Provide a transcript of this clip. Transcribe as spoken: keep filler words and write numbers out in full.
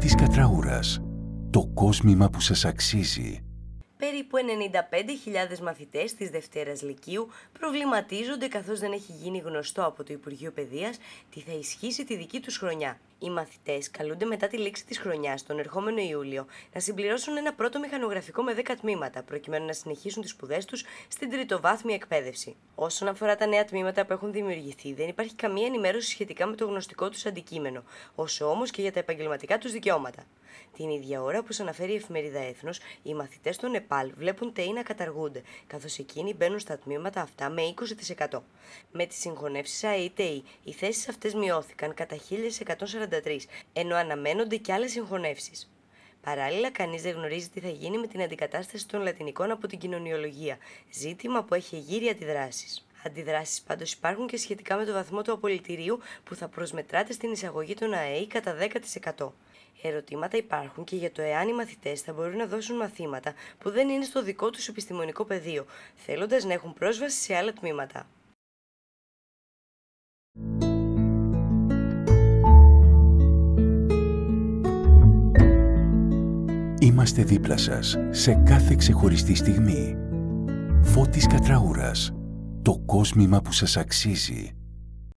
Φώτης Κατραούρας. Το κόσμημα που σας αξίζει. Περίπου ενενήντα πέντε χιλιάδες μαθητές της Δευτέρας Λυκείου προβληματίζονται καθώς δεν έχει γίνει γνωστό από το Υπουργείο Παιδείας τι θα ισχύσει τη δική τους χρονιά. Οι μαθητές καλούνται μετά τη λήξη της χρονιάς, τον ερχόμενο Ιούλιο, να συμπληρώσουν ένα πρώτο μηχανογραφικό με δέκα τμήματα, προκειμένου να συνεχίσουν τις σπουδές τους στην τριτοβάθμια εκπαίδευση. Όσον αφορά τα νέα τμήματα που έχουν δημιουργηθεί, δεν υπάρχει καμία ενημέρωση σχετικά με το γνωστικό τους αντικείμενο, όσο όμως και για τα επαγγελματικά τους δικαιώματα. Την ίδια ώρα, όπως αναφέρει η εφημερίδα Έθνος, οι μαθητές στο Νεπάλ βλέπουν ΤΕΙ να καταργούνται, καθώς εκείνοι μπαίνουν στα τμήματα αυτά με είκοσι τοις εκατό. Με τις συγχωνεύσεις ΑΕΤΕΙ, οι θέσεις αυτές μειώθηκαν κατά χίλια εκατόν σαράντα τρεις, ενώ αναμένονται και άλλες συγχωνεύσεις. Παράλληλα, κανείς δεν γνωρίζει τι θα γίνει με την αντικατάσταση των λατινικών από την κοινωνιολογία, ζήτημα που έχει γύρει αντιδράσεις. Αντιδράσεις πάντως υπάρχουν και σχετικά με το βαθμό του απολυτηρίου που θα προσμετράται στην εισαγωγή των ΑΕΗ κατά δέκα τοις εκατό. Ερωτήματα υπάρχουν και για το εάν οι μαθητές θα μπορούν να δώσουν μαθήματα που δεν είναι στο δικό τους επιστημονικό πεδίο, θέλοντας να έχουν πρόσβαση σε άλλα τμήματα. Είμαστε δίπλα σας σε κάθε ξεχωριστή στιγμή. Φώτης Κατραούρας. Το κόσμημα που σας αξίζει.